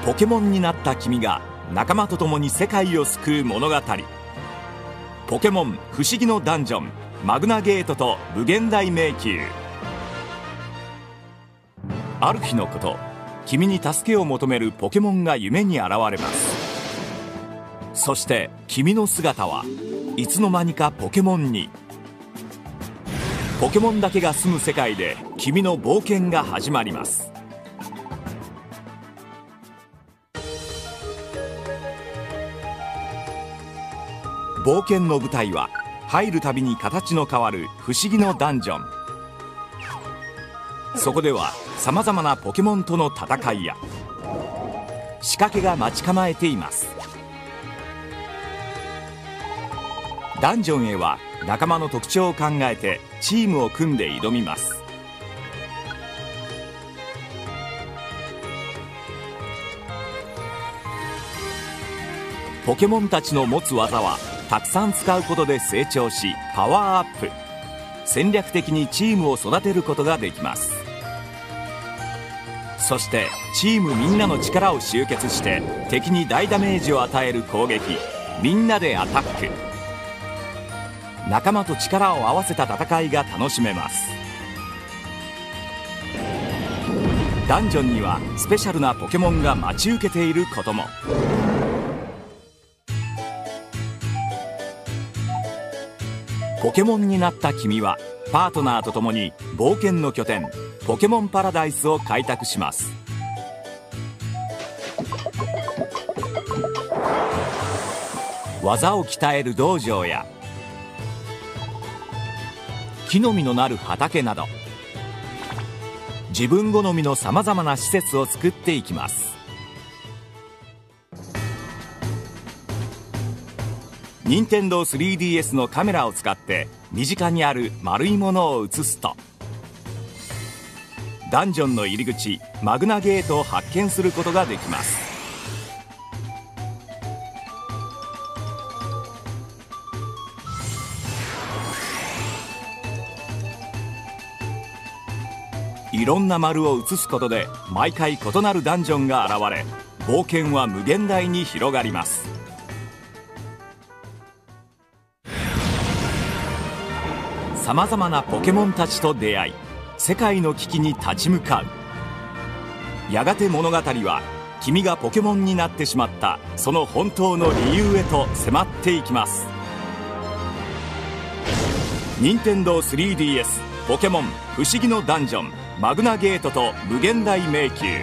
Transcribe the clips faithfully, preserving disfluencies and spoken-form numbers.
ポケモンになった君が仲間と共に世界を救う物語。ポケモン不思議のダンジョン、マグナゲートと無限大迷宮。ある日のこと、君に助けを求めるポケモンが夢に現れます。そして君の姿はいつの間にかポケモンに。ポケモンだけが住む世界で君の冒険が始まります。冒険の舞台は入るたびに形の変わる不思議のダンジョン。そこではさまざまなポケモンとの戦いや仕掛けが待ち構えています。ダンジョンへは仲間の特徴を考えてチームを組んで挑みます。ポケモンたちの持つ技はたくさん使うことで成長しパワーアップ。戦略的にチームを育てることができます。そしてチームみんなの力を集結して敵に大ダメージを与える攻撃、みんなでアタック。仲間と力を合わせた戦いが楽しめます。ダンジョンにはスペシャルなポケモンが待ち受けていることも。ポケモンになった君はパートナーと共に冒険の拠点ポケモンパラダイスを開拓します。技を鍛える道場や木の実のなる畑など自分好みのさまざまな施設を作っていきます。任天堂 スリーディーエス のカメラを使って身近にある丸いものを映すとダンジョンの入り口マグナゲートを発見することができます。いろんな丸を映すことで毎回異なるダンジョンが現れ冒険は無限大に広がります。さまざまなポケモンたちと出会い世界の危機に立ち向かう。やがて物語は君がポケモンになってしまったその本当の理由へと迫っていきます。任天堂 スリーディーエス ポケモン不思議のダンジョンマグナゲートと無限大迷宮。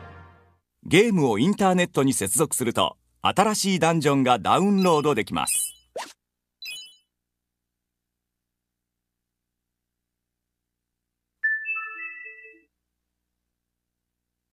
ゲームをインターネットに接続すると新しいダンジョンがダウンロードできます。